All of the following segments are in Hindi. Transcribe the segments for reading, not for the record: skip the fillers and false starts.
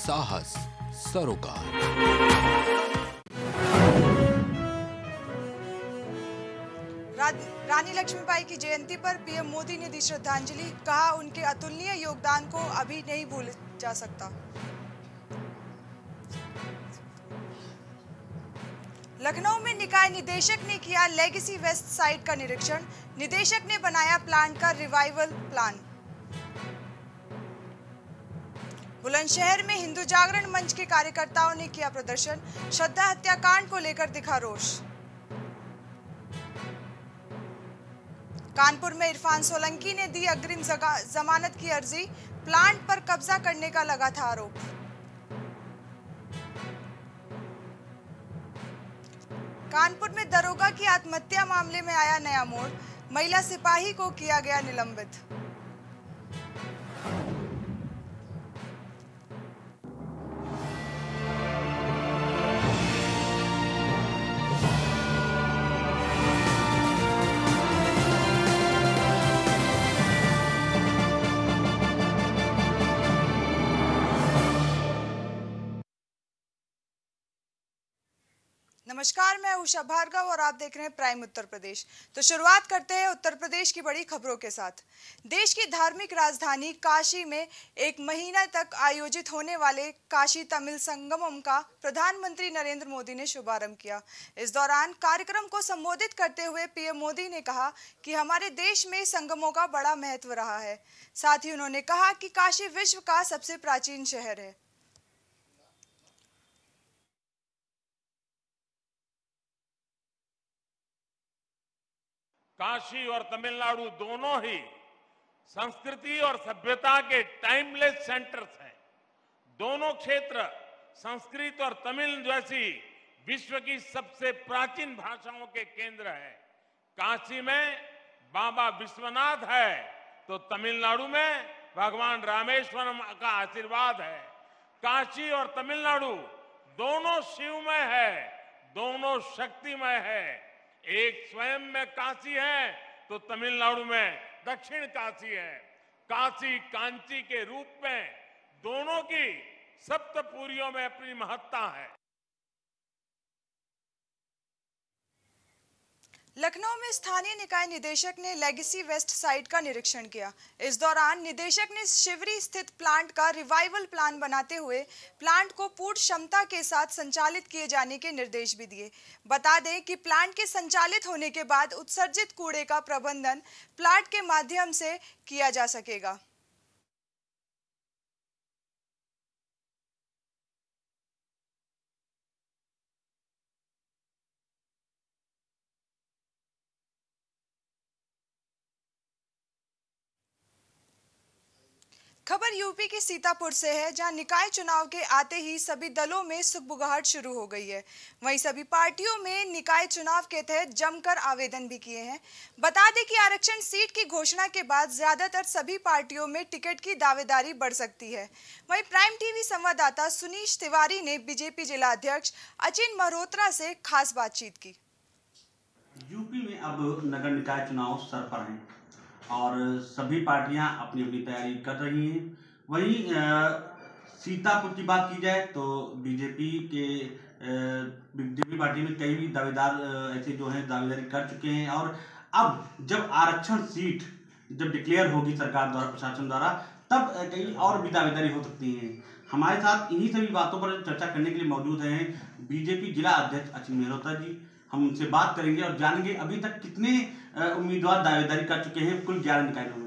साहस सरोकार। रानी लक्ष्मीबाई की जयंती पर पीएम मोदी ने दी श्रद्धांजलि। कहा, उनके अतुलनीय योगदान को अभी नहीं भूला जा सकता। लखनऊ में निकाय निदेशक ने किया लेगेसी वेस्ट साइट का निरीक्षण। निदेशक ने बनाया प्लांट का रिवाइवल प्लान। बुलंदशहर में हिंदू जागरण मंच के कार्यकर्ताओं ने किया प्रदर्शन। श्रद्धा हत्याकांड को लेकर दिखा रोष। कानपुर में इरफान सोलंकी ने दी अग्रिम जमानत की अर्जी। प्लांट पर कब्जा करने का लगा था आरोप। कानपुर में दरोगा की आत्महत्या मामले में आया नया मोड़। महिला सिपाही को किया गया निलंबित। नमस्कार, मैं उषा भार्गव और आप देख रहे हैं प्राइम उत्तर प्रदेश। तो शुरुआत करते हैं उत्तर प्रदेश की बड़ी खबरों के साथ। देश की धार्मिक राजधानी काशी में एक महीना तक आयोजित होने वाले काशी तमिल संगमम का प्रधानमंत्री नरेंद्र मोदी ने शुभारंभ किया। इस दौरान कार्यक्रम को संबोधित करते हुए पीएम मोदी ने कहा कि हमारे देश में संगमों का बड़ा महत्व रहा है। साथ ही उन्होंने कहा कि काशी विश्व का सबसे प्राचीन शहर है। काशी और तमिलनाडु दोनों ही संस्कृति और सभ्यता के टाइमलेस सेंटर्स हैं। दोनों क्षेत्र संस्कृत और तमिल जैसी विश्व की सबसे प्राचीन भाषाओं के केंद्र हैं। काशी में बाबा विश्वनाथ है तो तमिलनाडु में भगवान रामेश्वरम का आशीर्वाद है। काशी और तमिलनाडु दोनों शिवमय है, दोनों शक्तिमय है। एक स्वयं में काशी है तो तमिलनाडु में दक्षिण काशी है। काशी कांची के रूप में दोनों की सप्तपुरियों में अपनी महत्ता है। लखनऊ में स्थानीय निकाय निदेशक ने लेगेसी वेस्ट साइट का निरीक्षण किया। इस दौरान निदेशक ने शिवरी स्थित प्लांट का रिवाइवल प्लान बनाते हुए प्लांट को पूर्ण क्षमता के साथ संचालित किए जाने के निर्देश भी दिए। बता दें कि प्लांट के संचालित होने के बाद उत्सर्जित कूड़े का प्रबंधन प्लांट के माध्यम से किया जा सकेगा। खबर यूपी के सीतापुर से है, जहां निकाय चुनाव के आते ही सभी दलों में सुगबुगाहट शुरू हो गई है। वहीं सभी पार्टियों में निकाय चुनाव के तहत जमकर आवेदन भी किए हैं। बता दें कि आरक्षण सीट की घोषणा के बाद ज्यादातर सभी पार्टियों में टिकट की दावेदारी बढ़ सकती है। वहीं प्राइम टीवी संवाददाता सुनीश तिवारी ने बीजेपी जिला अध्यक्ष अचिन मल्होत्रा से खास बातचीत की। यूपी में अब नगर निकाय चुनाव सर पर हैं और सभी पार्टियां अपनी अपनी तैयारी कर रही हैं। वहीं सीतापुर की बात की जाए तो बीजेपी पार्टी में कई भी दावेदार ऐसे जो हैं दावेदारी कर चुके हैं और अब जब आरक्षण सीट जब डिक्लेयर होगी सरकार द्वारा, प्रशासन द्वारा, तब कई और भी दावेदारी हो सकती हैं। हमारे साथ इन्हीं सभी बातों पर चर्चा करने के लिए मौजूद हैं बीजेपी जिला अध्यक्ष अचिन मल्होत्रा जी। हम उनसे बात करेंगे और जानेंगे अभी तक कितने उम्मीदवार दावेदारी कर चुके हैं कुल 11 निकाय में।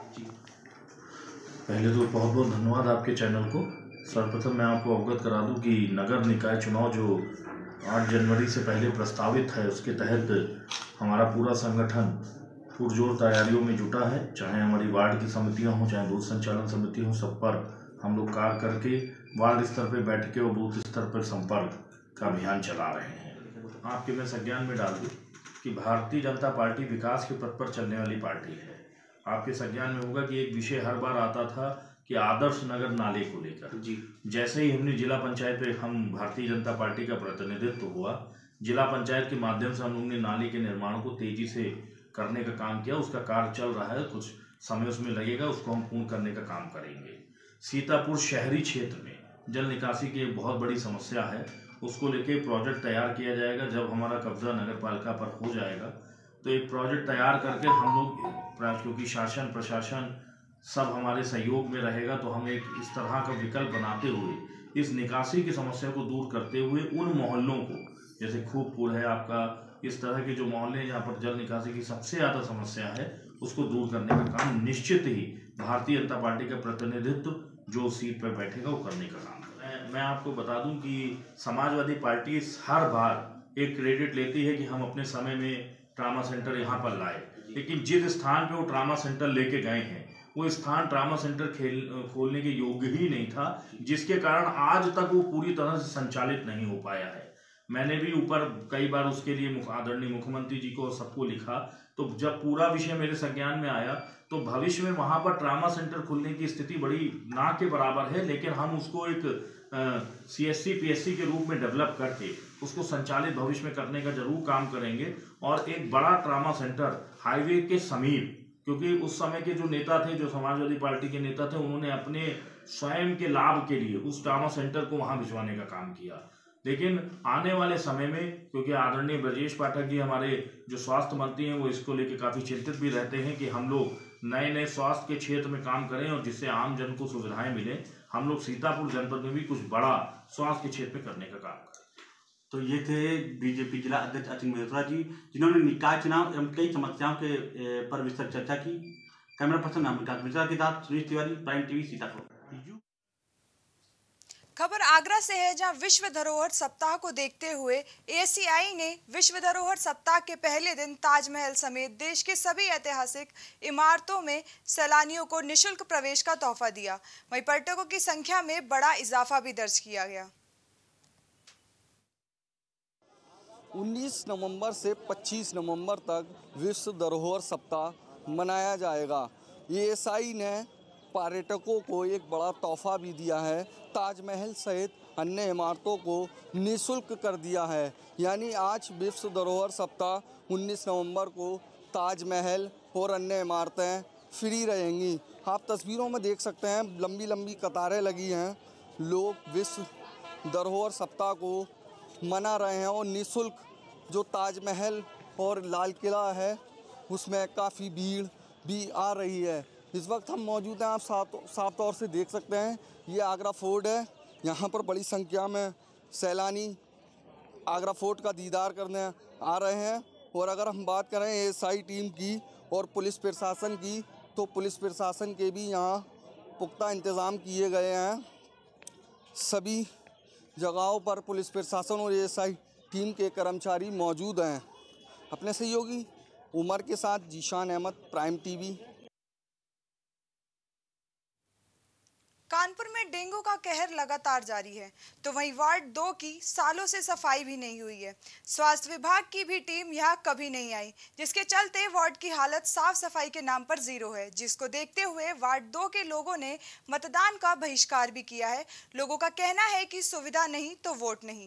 पहले तो बहुत बहुत धन्यवाद आपके चैनल को। सर्वप्रथम मैं आपको अवगत करा दूं कि नगर निकाय चुनाव जो 8 जनवरी से पहले प्रस्तावित है, उसके तहत हमारा पूरा संगठन पुरजोर तैयारियों में जुटा है। चाहे हमारी वार्ड की समितियां हों, चाहे बूथ संचालन समिति हो, सब पर हम लोग कार्य करके वार्ड स्तर पर बैठके और बूथ स्तर पर संपर्क का अभियान चला रहे हैं। आपके मैं संज्ञान में डाल दूं कि भारतीय जनता पार्टी विकास के पथ पर चलने वाली पार्टी है। आपके संज्ञान में होगा कि एक विषय हर बार आता था कि आदर्श नगर नाले को लेकर जी, जैसे ही हमने जिला पंचायत पे हम भारतीय जनता पार्टी का प्रतिनिधित्व हुआ, जिला पंचायत के माध्यम से हम लोगों ने नाले के निर्माण को तेजी से करने का काम किया। उसका कार्य चल रहा है, कुछ समय उसमें लगेगा, उसको हम पूर्ण करने का काम करेंगे। सीतापुर शहरी क्षेत्र में जल निकासी की एक बहुत बड़ी समस्या है। उसको लेके प्रोजेक्ट तैयार किया जाएगा। जब हमारा कब्जा नगर पालिका पर हो जाएगा तो एक प्रोजेक्ट तैयार करके हम लोग, क्योंकि शासन प्रशासन सब हमारे सहयोग में रहेगा, तो हम एक इस तरह का विकल्प बनाते हुए इस निकासी की समस्या को दूर करते हुए उन मोहल्लों को, जैसे खूबपुर है आपका, इस तरह के जो मोहल्ले जहाँ पर जल निकासी की सबसे ज़्यादा समस्या है, उसको दूर करने का काम निश्चित ही भारतीय जनता पार्टी का प्रतिनिधित्व जो सीट पर बैठेगा वो करने का काम करेगा। मैं आपको बता दूं कि समाजवादी पार्टी हर बार एक क्रेडिट लेती है कि हम अपने समय में ट्रामा सेंटर यहाँ पर लाए, लेकिन जिस स्थान पे वो ट्रामा सेंटर लेके गए हैं वो स्थान ट्रामा सेंटर खोलने के योग्य ही नहीं था, जिसके कारण आज तक वो पूरी तरह से संचालित नहीं हो पाया है। मैंने भी ऊपर कई बार उसके लिए आदरणीय मुख्यमंत्री जी को सबको लिखा, तो जब पूरा विषय मेरे संज्ञान में आया तो भविष्य में वहाँ पर ट्रामा सेंटर खुलने की स्थिति बड़ी ना के बराबर है, लेकिन हम उसको एक CSC PSC के रूप में डेवलप करके उसको संचालित भविष्य में करने का जरूर काम करेंगे। और एक बड़ा ट्रामा सेंटर हाईवे के समीप, क्योंकि उस समय के जो नेता थे, जो समाजवादी पार्टी के नेता थे, उन्होंने अपने स्वयं के लाभ के लिए उस ट्रामा सेंटर को वहाँ भिजवाने का काम किया। लेकिन आने वाले समय में, क्योंकि आदरणीय ब्रजेश पाठक जी हमारे जो स्वास्थ्य मंत्री हैं, वो इसको लेकर काफ़ी चिंतित भी रहते हैं कि हम लोग नए नए स्वास्थ्य के क्षेत्र में काम करें और जिससे आम जन को सुविधाएं मिलें। हम लोग सीतापुर जनपद में भी कुछ बड़ा स्वास्थ्य के क्षेत्र में करने का काम करें। तो ये थे बीजेपी जिला अध्यक्ष अचिन मल्होत्रा जी, जिन्होंने निकाय चुनाव एवं कई समस्याओं के पर विस्तृत चर्चा की। कैमरा पर्सन अमिताभ मिश्रा के साथ सुनील तिवारी, प्राइम टीवी, सीतापुर। खबर आगरा से है, जहां विश्व धरोहर सप्ताह को देखते हुए ACI ने विश्व धरोहर सप्ताह के पहले दिन ताजमहल समेत देश के सभी ऐतिहासिक इमारतों में सैलानियों को निःशुल्क प्रवेश का तोहफा दिया। वहीं पर्यटकों की संख्या में बड़ा इजाफा भी दर्ज किया गया। 19 नवंबर से 25 नवंबर तक विश्व धरोहर सप्ताह मनाया जाएगा। ACI ने पर्यटकों को एक बड़ा तोहफा भी दिया है। ताजमहल सहित अन्य इमारतों को निःशुल्क कर दिया है। यानी आज विश्व धरोहर सप्ताह 19 नवंबर को ताजमहल और अन्य इमारतें फ्री रहेंगी। आप तस्वीरों में देख सकते हैं, लंबी लंबी कतारें लगी हैं। लोग विश्व धरोहर सप्ताह को मना रहे हैं और निःशुल्क जो ताजमहल और लाल किला है उसमें काफ़ी भीड़ भी आ रही है। इस वक्त हम मौजूद हैं, आप साफ तौर से देख सकते हैं, ये आगरा फोर्ट है। यहाँ पर बड़ी संख्या में सैलानी आगरा फोर्ट का दीदार करने आ रहे हैं। और अगर हम बात करें ACI टीम की और पुलिस प्रशासन की, तो पुलिस प्रशासन के भी यहाँ पुख्ता इंतज़ाम किए गए हैं। सभी जगहों पर पुलिस प्रशासन और ACI टीम के कर्मचारी मौजूद हैं। अपने सहयोगी उमर के साथ जीशान अहमद, प्राइम टीवी। कानपुर में डेंगू का कहर लगातार जारी है, तो वहीं वार्ड 2 की सालों से सफाई भी नहीं हुई है। स्वास्थ्य विभाग की भी टीम यहां कभी नहीं आई, जिसके चलते वार्ड की हालत साफ सफाई के नाम पर जीरो है, जिसको देखते हुए वार्ड 2 के लोगों ने मतदान का बहिष्कार भी किया है। लोगों का कहना है कि सुविधा नहीं तो वोट नहीं।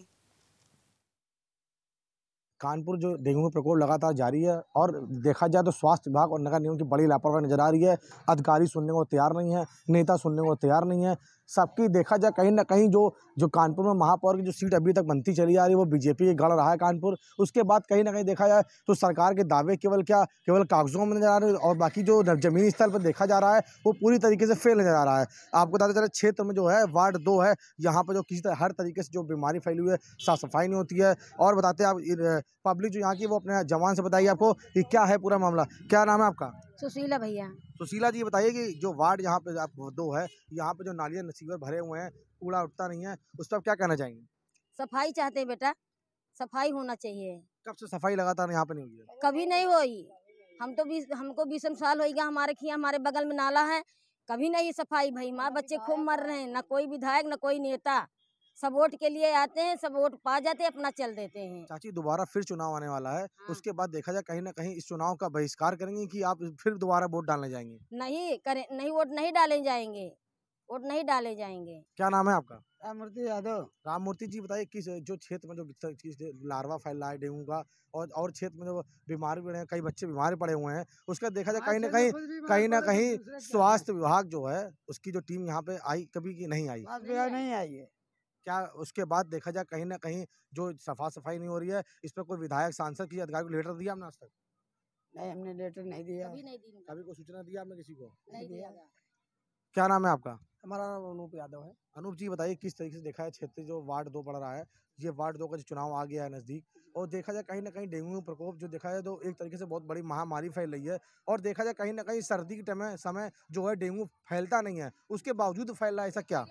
कानपुर जो डेंगू का प्रकोप लगातार जारी है और देखा जाए तो स्वास्थ्य विभाग और नगर निगम की बड़ी लापरवाही नजर आ रही है। अधिकारी सुनने को तैयार नहीं है, नेता सुनने को तैयार नहीं है। सबकी देखा जाए कहीं ना कहीं जो कानपुर में महापौर की जो सीट अभी तक बनती चली आ रही है वो बीजेपी के गढ़ रहा है कानपुर। उसके बाद कहीं ना कहीं देखा जाए तो सरकार के दावे केवल कागजों में नजर आ रहे हैं और बाकी जो जमीनी स्तर पर देखा जा रहा है वो पूरी तरीके से फेल नजर आ रहा है। आपको बताते चले क्षेत्र में जो है वार्ड 2 है, यहाँ पर जो किसी तरह हर तरीके से जो बीमारी फैली हुई है, साफ सफाई नहीं होती है। और बताते हैं आप पब्लिक जो यहाँ की वो अपने जवान से बताइए आपको कि क्या है पूरा मामला। क्या नाम है आपका? सुशीला भैया। सुशीला जी, बताइए कि जो वार्ड यहाँ पे आप 2 है, यहाँ पे जो नालियाँ नसीबर भरे हुए हैं, कूड़ा उठता नहीं है, उस पर आप क्या कहना चाहेंगे? सफाई चाहते हैं बेटा, सफाई होना चाहिए। कब से सफाई लगातार यहाँ पे नहीं हुई है? कभी नहीं हुई। हमको 20 साल हो गया, हमारे बगल में नाला है, कभी नहीं सफाई। भाई हमारे बच्चे खूब मर रहे हैं, ना कोई विधायक ना कोई नेता। सब वोट के लिए आते हैं, सब वोट पा जाते हैं, अपना चल देते हैं। चाची, दोबारा फिर चुनाव आने वाला है। हाँ। उसके बाद देखा जाए कहीं ना कहीं इस चुनाव का बहिष्कार करेंगे कि आप फिर दोबारा वोट डालने जाएंगे? नहीं वोट नहीं डाले जाएंगे, वोट नहीं डाले जाएंगे। क्या नाम है आपका? राममूर्ति यादव। राममूर्ति जी बताइए, किस जो क्षेत्र में जो चीज लार्वा फैल रहा है डेंगू का, और क्षेत्र में जो बीमार भी रहे हैं, कई बच्चे बीमार पड़े हुए हैं, उसका देखा जाए कहीं ना कहीं स्वास्थ्य विभाग जो है उसकी जो टीम यहाँ पे आई कभी की नहीं आई, नहीं आई है। क्या उसके बाद देखा जाए कहीं ना कहीं जो सफाई नहीं हो रही है, इस पर कोई विधायक सांसद किसी अधिकारी को लेटर दिया हमने आज तक? नहीं, हमने लेटर नहीं दिया। कभी कोई सूचना दिया आपने किसी को? नहीं दिया। क्या नाम है आपका? हमारा नाम अनूप यादव है। अनूप जी बताइए, किस तरीके से देखा है क्षेत्र जो वार्ड 2 पड़ रहा है, ये वार्ड 2 का जो चुनाव आ गया है नजदीक, और देखा जाए कहीं ना कहीं डेंगू प्रकोप जो देखा जाए तो एक तरीके से बहुत बड़ी महामारी फैल रही है, और देखा जाए कहीं ना कहीं सर्दी के समय जो है डेंगू फैलता नहीं है, उसके बावजूद फैल रहा है, ऐसा क्या?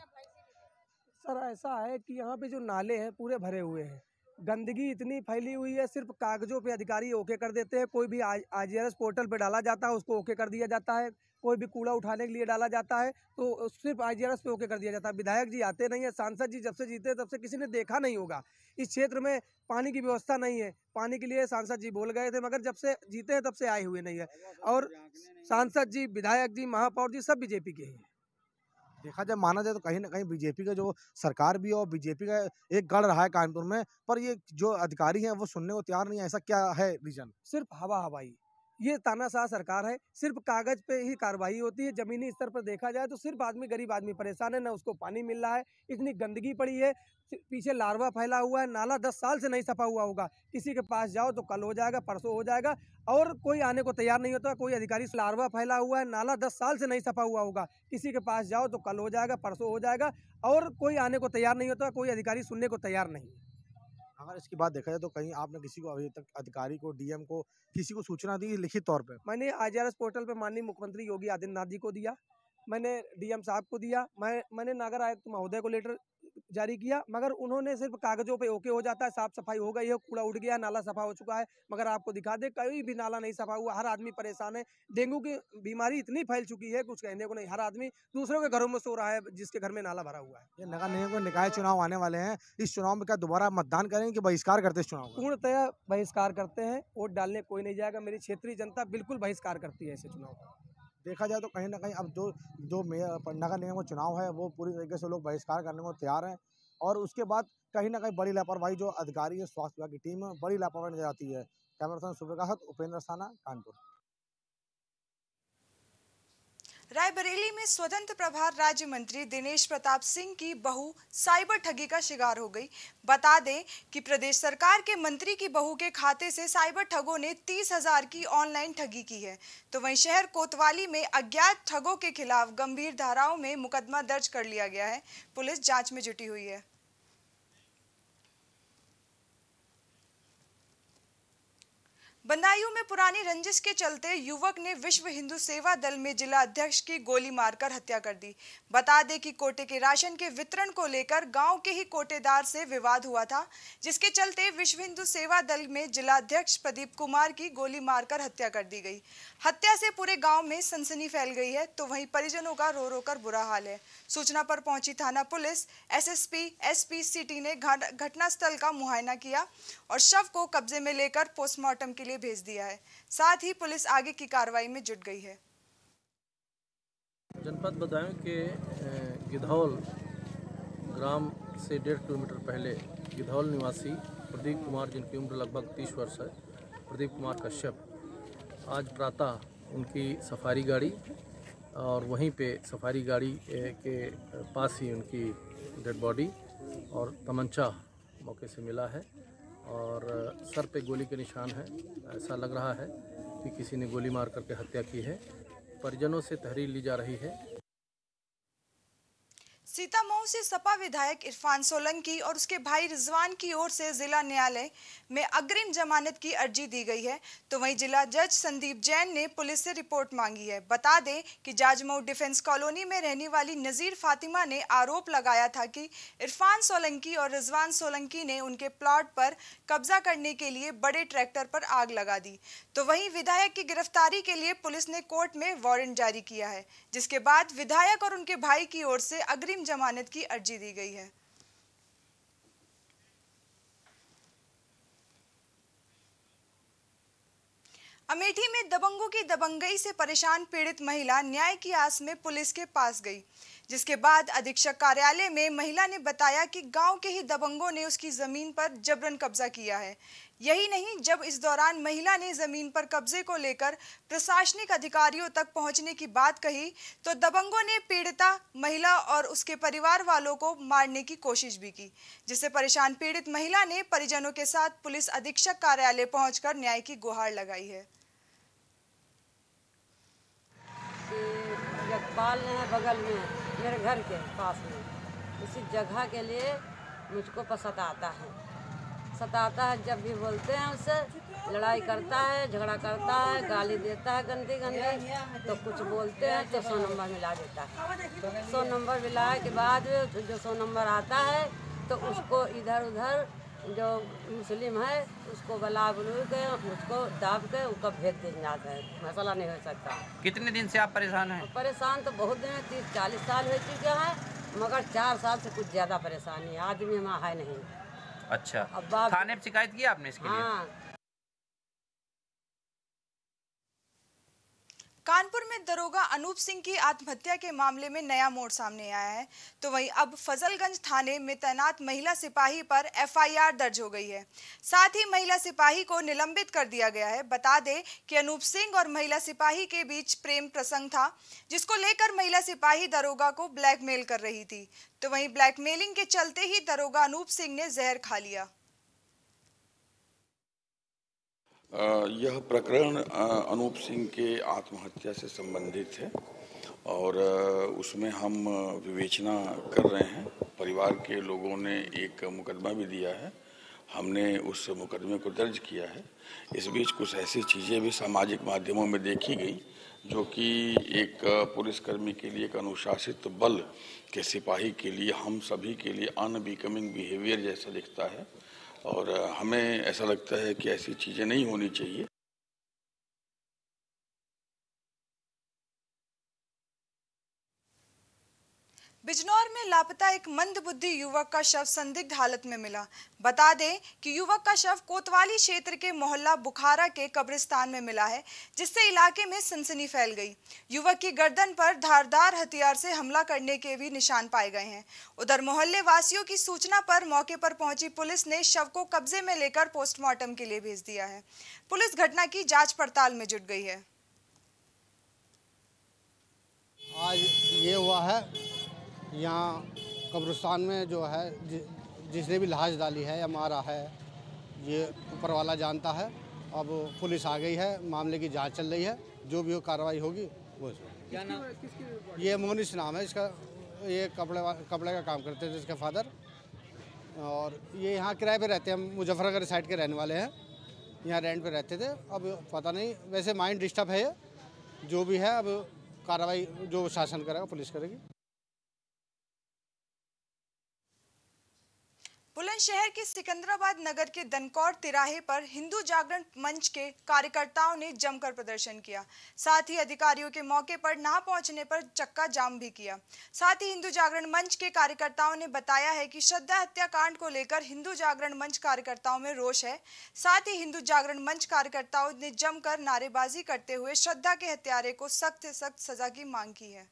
सर ऐसा है कि यहाँ पे जो नाले हैं पूरे भरे हुए हैं, गंदगी इतनी फैली हुई है, सिर्फ कागजों पे अधिकारी ओके कर देते हैं। कोई भी IGRS पोर्टल पे डाला जाता है उसको ओके कर दिया जाता है, कोई भी कूड़ा उठाने के लिए डाला जाता है तो सिर्फ IGRS पे ओके कर दिया जाता है। विधायक जी आते नहीं है, सांसद जी जब से जीते तब से किसी ने देखा नहीं होगा। इस क्षेत्र में पानी की व्यवस्था नहीं है, पानी के लिए सांसद जी बोल गए थे, मगर जब से जीते हैं तब से आए हुए नहीं है। और सांसद जी, विधायक जी, महापौर जी सब बीजेपी के हैं। देखा जाए माना जाए तो कहीं ना कहीं बीजेपी का जो सरकार भी है और बीजेपी का एक गढ़ रहा है कानपुर में, पर ये जो अधिकारी हैं वो सुनने को तैयार नहीं है, ऐसा क्या है रीजन? सिर्फ हवाई, ये तानाशाह सरकार है, सिर्फ कागज पे ही कार्रवाई होती है। जमीनी स्तर पर देखा जाए तो सिर्फ गरीब आदमी परेशान है, ना उसको पानी मिल रहा है, इतनी गंदगी पड़ी है, पीछे लार्वा फैला हुआ है, नाला 10 साल से नहीं सफा हुआ होगा। किसी के पास जाओ तो कल हो जाएगा, परसों हो जाएगा, और कोई आने को तैयार नहीं होता। कोई अधिकारी, लार्वा फैला हुआ है, नाला 10 साल से नहीं सफा हुआ होगा, किसी के पास जाओ तो कल हो जाएगा, परसों हो जाएगा, और कोई आने को तैयार नहीं होता। कोई अधिकारी सुनने को तैयार नहीं। अगर इसकी बात देखा जाए तो कहीं आपने किसी को अभी तक, अधिकारी को, DM को, किसी को सूचना दी लिखित तौर पे? मैंने IGRS पोर्टल पे माननीय मुख्यमंत्री योगी आदित्यनाथ जी को दिया, मैंने DM साहब को दिया, मैंने नगर आयुक्त महोदय को लेटर जारी किया, मगर उन्होंने सिर्फ कागजों पे ओके हो जाता है, साफ सफाई हो गई है, कूड़ा उड़ गया, नाला सफा हो चुका है, मगर आपको दिखा दे कोई भी नाला नहीं सफा हुआ। हर आदमी परेशान है, डेंगू की बीमारी इतनी फैल चुकी है कुछ कहने को नहीं। हर आदमी दूसरों के घरों में सो रहा है जिसके घर में नाला भरा हुआ है। ये नगर निगम के निकाय चुनाव आने वाले हैं, इस चुनाव में क्या दोबारा मतदान करेंगे कि बहिष्कार करते इस चुनाव? पूर्णतः बहिष्कार करते हैं, वोट डालने कोई नहीं जाएगा। मेरी क्षेत्रीय जनता बिल्कुल बहिष्कार करती है ऐसे चुनाव। देखा जाए तो कहीं ना कहीं अब जो मेयर नगर निगम का चुनाव है वो पूरी तरीके से लोग बहिष्कार करने को तैयार हैं, और उसके बाद कहीं ना कहीं बड़ी लापरवाही, जो अधिकारी है, स्वास्थ्य विभाग की टीम है, बड़ी लापरवाही नजर आती है। कैमरा पर्सन सुबह का साथ उपेंद्र साना, कानपुर। रायबरेली में स्वतंत्र प्रभार राज्य मंत्री दिनेश प्रताप सिंह की बहू साइबर ठगी का शिकार हो गई। बता दें कि प्रदेश सरकार के मंत्री की बहू के खाते से साइबर ठगों ने 30,000 की ऑनलाइन ठगी की है। तो वहीं शहर कोतवाली में अज्ञात ठगों के खिलाफ गंभीर धाराओं में मुकदमा दर्ज कर लिया गया है। पुलिस जांच में जुटी हुई है। बदायूं में पुरानी रंजिश के चलते युवक ने विश्व हिंदू सेवा दल में जिला अध्यक्ष की गोली मारकर हत्या कर दी। बता दें कि कोटे के राशन के वितरण को लेकर गांव के ही कोटेदार से विवाद हुआ था, जिसके चलते विश्व हिंदू सेवा दल में जिला अध्यक्ष प्रदीप कुमार की गोली मारकर हत्या कर दी गई। हत्या से पूरे गांव में सनसनी फैल गई है, तो वहीं परिजनों का रो रो कर बुरा हाल है। सूचना पर पहुंची थाना पुलिस, SSP, SP सिटी ने घटनास्थल का मुआयना किया और शव को कब्जे में लेकर पोस्टमार्टम के लिए भेज दिया है। साथ ही पुलिस आगे की कार्रवाई में जुट गई है। जनपद बदायूं के गिधौल ग्राम से 1.5 किलोमीटर पहले गिधौल निवासी प्रदीप कुमार, जिनकी उम्र लगभग 30 वर्ष है, प्रदीप कुमार कश्यप, आज प्रातः उनकी सफारी गाड़ी और वहीं पे सफारी गाड़ी के पास ही उनकी डेड बॉडी और तमंचा मौके से मिला है और सर पे गोली के निशान हैं। ऐसा लग रहा है कि किसी ने गोली मार करके हत्या की है। परिजनों से तहरीर ली जा रही है। सीतामऊ से सपा विधायक इरफान सोलंकी और उसके भाई रिजवान की ओर से जिला न्यायालय में अग्रिम जमानत की अर्जी दी गई है, तो वहीं जिला जज संदीप जैन ने पुलिस से रिपोर्ट मांगी है। बता दें कि जाजमऊ डिफेंस कॉलोनी में रहने वाली नजीर फातिमा ने आरोप लगाया था कि इरफान सोलंकी और रिजवान सोलंकी ने उनके प्लॉट पर कब्जा करने के लिए बड़े ट्रैक्टर पर आग लगा दी। तो वहीं विधायक की गिरफ्तारी के लिए पुलिस ने कोर्ट में वारंट जारी किया है, जिसके बाद विधायक और उनके भाई की ओर से अग्रिम जमानत की अर्जी दी गई है। अमेठी में दबंगों की दबंगई से परेशान पीड़ित महिला न्याय की आस में पुलिस के पास गई। जिसके बाद अधीक्षक कार्यालय में महिला ने बताया कि गांव के ही दबंगों ने उसकी जमीन पर जबरन कब्जा किया है। यही नहीं, जब इस दौरान महिला ने जमीन पर कब्जे को लेकर प्रशासनिक अधिकारियों तक पहुंचने की बात कही तो दबंगों ने पीड़िता महिला और उसके परिवार वालों को मारने की कोशिश भी की, जिससे परेशान पीड़ित महिला ने परिजनों के साथ पुलिस अधीक्षक कार्यालय पहुंचकर न्याय की गुहार लगाई है। जगपाल ने है बगल में मेरे घर के पास में, इसी जगह के लिए मुझको सताता है। जब भी बोलते हैं उससे लड़ाई करता है, झगड़ा करता है, गाली देता है गंदी तो कुछ बोलते हैं तो 100 नंबर मिला देता है। 100 नंबर मिलाने के बाद जो 100 नंबर आता है तो उसको इधर उधर जो मुस्लिम है उसको बला बुलू के उसको दाब के उसका भेज दे जाता है। मसला नहीं हो सकता। कितने दिन से आप परेशान हैं? परेशान तो बहुत दिन 30-40 साल हो चुके हैं, मगर 4 साल से कुछ ज़्यादा परेशानी है। आदमी हमारा है नहीं। अच्छा, थाने में शिकायत की आपने इसके लिए? हाँ। कानपुर में दरोगा अनूप सिंह की आत्महत्या के मामले में नया मोड़ सामने आया है, तो वहीं अब फजलगंज थाने में तैनात महिला सिपाही पर एफआईआर दर्ज हो गई है। साथ ही महिला सिपाही को निलंबित कर दिया गया है। बता दें कि अनूप सिंह और महिला सिपाही के बीच प्रेम प्रसंग था, जिसको लेकर महिला सिपाही दरोगा को ब्लैकमेल कर रही थी। तो वहीं ब्लैकमेलिंग के चलते ही दरोगा अनूप सिंह ने जहर खा लिया। यह प्रकरण अनूप सिंह के आत्महत्या से संबंधित है और उसमें हम विवेचना कर रहे हैं। परिवार के लोगों ने एक मुकदमा भी दिया है, हमने उस मुकदमे को दर्ज किया है। इस बीच कुछ ऐसी चीज़ें भी सामाजिक माध्यमों में देखी गई जो कि एक पुलिसकर्मी के लिए, एक अनुशासित बल के सिपाही के लिए, हम सभी के लिए अनबिकमिंग बिहेवियर जैसा दिखता है और हमें ऐसा लगता है कि ऐसी चीज़ें नहीं होनी चाहिए। बिजनौर में लापता एक मंदबुद्धि युवक का शव संदिग्ध हालत में मिला। बता दें कि युवक का शव कोतवाली क्षेत्र के मोहल्ला बुखारा के कब्रिस्तान में मिला है, जिससे इलाके में सनसनी फैल गई। युवक की गर्दन पर धारदार हथियार से हमला करने के भी निशान पाए गए हैं। उधर मोहल्ले वासियों की सूचना पर मौके पर पहुंची पुलिस ने शव को कब्जे में लेकर पोस्टमार्टम के लिए भेज दिया है। पुलिस घटना की जाँच पड़ताल में जुट गई है। आज ये हुआ है, यहाँ कब्रिस्तान में जो है जिसने भी लाश डाली है या मारा है, ये ऊपर वाला जानता है। अब पुलिस आ गई है, मामले की जांच चल रही है, जो भी हो कार्रवाई होगी वो। क्या नाम? ये मोनिस नाम है इसका। ये कपड़े का काम करते थे इसके फादर, और ये यहाँ किराए पे रहते हैं। हम मुजफ्फरनगर साइड के रहने वाले हैं, यहाँ रेंट पे रहते थे। अब पता नहीं, वैसे माइंड डिस्टर्ब है, जो भी है अब कार्रवाई जो शासन करेगा पुलिस करेगी। बुलंदशहर के सिकंदराबाद नगर के दनकौर तिराहे पर हिंदू जागरण मंच के कार्यकर्ताओं ने जमकर प्रदर्शन किया। साथ ही अधिकारियों के मौके पर ना पहुंचने पर चक्का जाम भी किया। साथ ही हिंदू जागरण मंच के कार्यकर्ताओं ने बताया है कि श्रद्धा हत्याकांड को लेकर हिंदू जागरण मंच कार्यकर्ताओं में रोष है। साथ ही हिंदू जागरण मंच कार्यकर्ताओं ने जमकर नारेबाजी करते हुए श्रद्धा के हत्यारे को सख्त से सख्त सजा की मांग की है।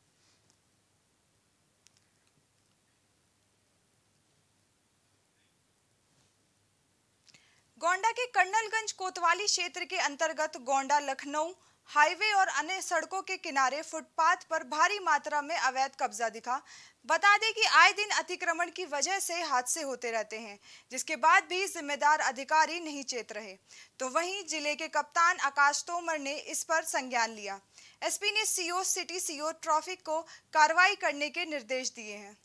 गोंडा के कर्नलगंज कोतवाली क्षेत्र के अंतर्गत गोंडा लखनऊ हाईवे और अन्य सड़कों के किनारे फुटपाथ पर भारी मात्रा में अवैध कब्जा दिखा। बता दें कि आए दिन अतिक्रमण की वजह से हादसे होते रहते हैं, जिसके बाद भी जिम्मेदार अधिकारी नहीं चेत रहे। तो वहीं जिले के कप्तान आकाश तोमर ने इस पर संज्ञान लिया। एसपी ने सीओ सिटी, सीओ ट्रैफिक को कार्रवाई करने के निर्देश दिए हैं।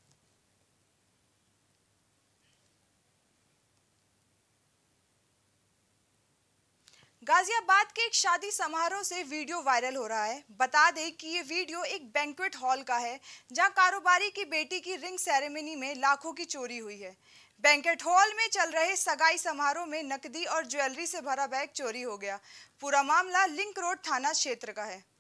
गाजियाबाद के एक शादी समारोह से वीडियो वायरल हो रहा है। बता दें कि ये वीडियो एक बैंक्वेट हॉल का है, जहां कारोबारी की बेटी की रिंग सेरेमनी में लाखों की चोरी हुई है। बैंक्वेट हॉल में चल रहे सगाई समारोह में नकदी और ज्वेलरी से भरा बैग चोरी हो गया। पूरा मामला लिंक रोड थाना क्षेत्र का है।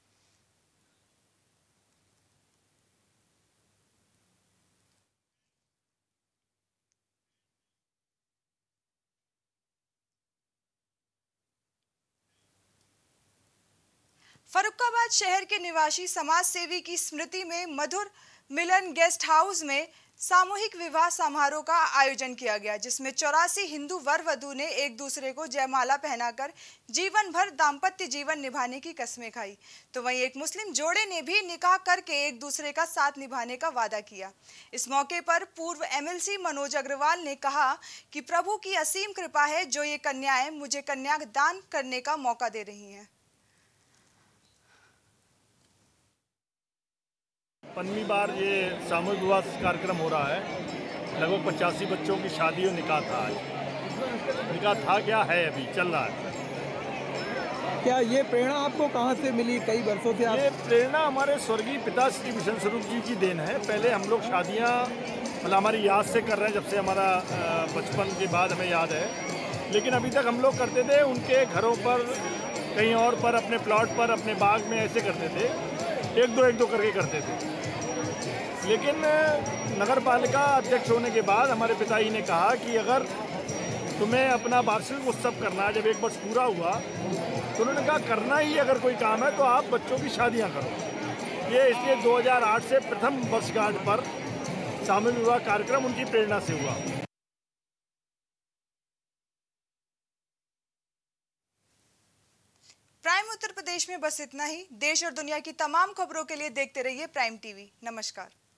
फर्रुखाबाद शहर के निवासी समाज सेवी की स्मृति में मधुर मिलन गेस्ट हाउस में सामूहिक विवाह समारोह का आयोजन किया गया, जिसमें 84 हिंदू वर वधू ने एक दूसरे को जयमाला पहनाकर जीवन भर दाम्पत्य जीवन निभाने की कस्में खाई। तो वहीं एक मुस्लिम जोड़े ने भी निकाह करके एक दूसरे का साथ निभाने का वादा किया। इस मौके पर पूर्व MLC मनोज अग्रवाल ने कहा कि प्रभु की असीम कृपा है जो ये कन्याएं मुझे कन्यादान करने का मौका दे रही हैं। 15वीं बार ये सामूहिक विवाह कार्यक्रम हो रहा है। लगभग 85 बच्चों की शादी और निकाह था। आज निकाह था क्या है, अभी चल रहा है। क्या ये प्रेरणा आपको कहाँ से मिली? कई वर्षों से ये प्रेरणा हमारे स्वर्गीय पिता श्री विष्णु स्वरूप जी की देन है। पहले हम लोग शादियाँ मतलब हमारी याद से कर रहे हैं, जब से हमारा बचपन के बाद हमें याद है। लेकिन अभी तक हम लोग करते थे उनके घरों पर, कहीं और पर, अपने प्लॉट पर, अपने बाग में ऐसे करते थे, एक दो करके करते थे। लेकिन नगर पालिका अध्यक्ष होने के बाद हमारे पिताजी ने कहा कि अगर तुम्हें अपना वार्षिक उत्सव करना है, जब एक वर्ष पूरा हुआ तो उन्होंने कहा करना ही अगर कोई काम है तो आप बच्चों की शादियां करो। ये इसलिए 2008 से प्रथम वर्षगांठ पर सामूहिक विवाह कार्यक्रम उनकी प्रेरणा से हुआ। प्राइम उत्तर प्रदेश में बस इतना ही। देश और दुनिया की तमाम खबरों के लिए देखते रहिए प्राइम टीवी। नमस्कार।